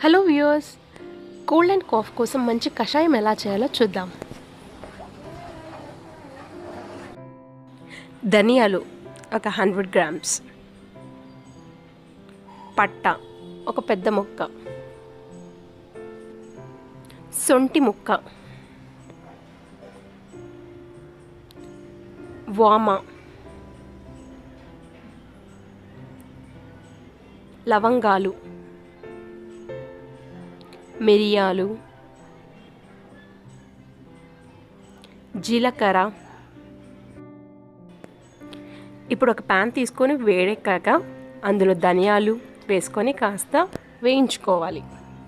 Hello viewers, cold and cough కోసం మంచి కషాయం ఎలా చేయాలో చూద్దాం. ధనియాలు ఒక 100 గ్రామ్స్, పట్ట ఒక పెద్ద ముక్క, సొంటి ముక్క, వామ, లవంగాలు, మిరియాలు, జీలకర్ర. ఇప్పుడు ఒక ప్యాన్ తీసుకొని వేడెక్కాక అందులో ధనియాలు వేసుకొని కాస్త వేయించుకోవాలి.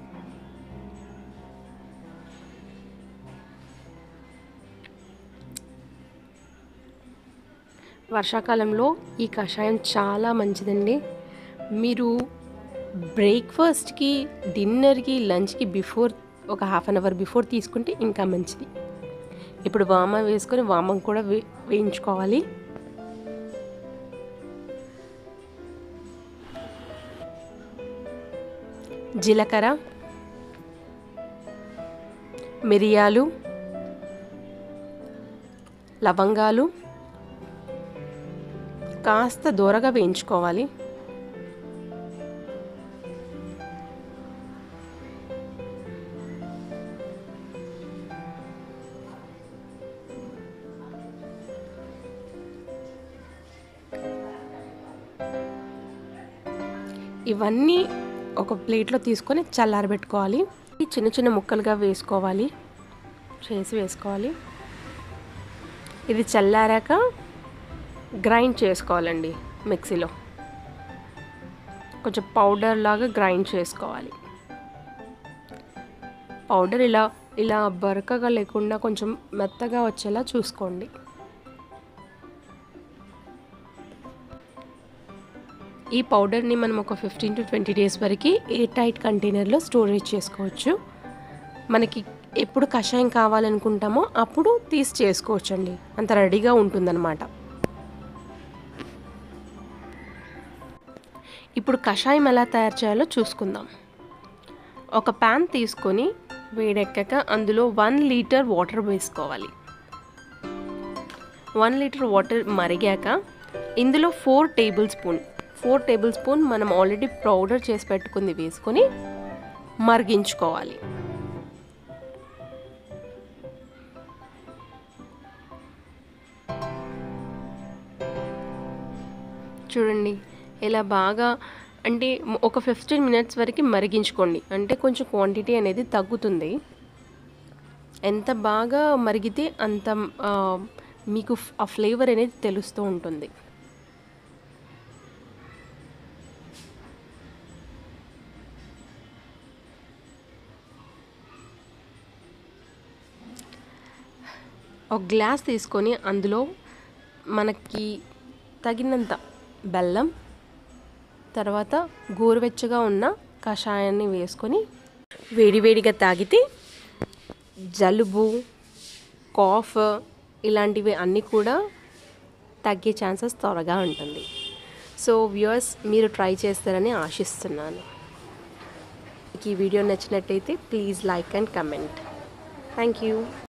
వర్షాకాలంలో ఈ కషాయం చాలా మంచిదండి. మీరు బ్రేక్ఫాస్ట్కి, డిన్నర్కి, లంచ్కి బిఫోర్ ఒక హాఫ్ అన్ అవర్ బిఫోర్ తీసుకుంటే ఇంకా మంచిది. ఇప్పుడు వామ వేసుకొని వామం కూడా వేయించుకోవాలి. జీలకర్ర, మిరియాలు, లవంగాలు కాస్త దూరగా వేయించుకోవాలి. ఇవన్నీ ఒక ప్లేట్లో తీసుకొని చల్లారబెట్టుకోవాలి. చిన్న చిన్న ముక్కలుగా వేసుకోవాలి. ఇది చల్లారాక గ్రైండ్ చేసుకోవాలండి. మిక్సీలో కొంచెం పౌడర్ లాగా గ్రైండ్ చేసుకోవాలి. పౌడర్ ఇలా బరకగా లేకుండా కొంచెం మెత్తగా వచ్చేలా చూసుకోండి. ఈ పౌడర్ని మనం ఒక 15 to 20 డేస్ వరకు ఎయిర్ టైట్ కంటైనర్లో స్టోరేజ్ చేసుకోవచ్చు. మనకి ఎప్పుడు కషాయం కావాలనుకుంటామో అప్పుడు తీసి చేసుకోవచ్చండి. అంత రెడీగా ఉంటుందన్నమాట. ఇప్పుడు కషాయం ఎలా తయారు చేయాలో చూసుకుందాం. ఒక ప్యాన్ తీసుకొని వేడెక్కాక అందులో 1 లీటర్ వాటర్ వేసుకోవాలి. 1 లీటర్ వాటర్ మరిగాక ఇందులో 4 టేబుల్ స్పూన్ మనం ఆల్రెడీ పౌడర్ చేసి పెట్టుకుంది వేసుకొని మరిగించుకోవాలి. చూడండి, ఇలా బాగా అంటే ఒక 15 మినిట్స్ వరకు మరిగించుకోండి. అంటే కొంచెం క్వాంటిటీ అనేది తగ్గుతుంది. ఎంత బాగా మరిగితే అంత మీకు ఆ ఫ్లేవర్ అనేది తెలుస్తూ ఉంటుంది. ఒక గ్లాస్ తీసుకొని అందులో మనకి తగినంత బెల్లం, తర్వాత గోరువెచ్చగా ఉన్న కషాయాన్ని వేసుకొని వేడివేడిగా తాగితే జలుబు, కాఫ్ ఇలాంటివి అన్నీ కూడా తగ్గే ఛాన్సెస్ త్వరగా ఉంటుంది. సో వ్యూయర్స్, మీరు ట్రై చేస్తారని ఆశిస్తున్నాను. ఈ వీడియో నచ్చినట్టయితే please like and comment. Thank you.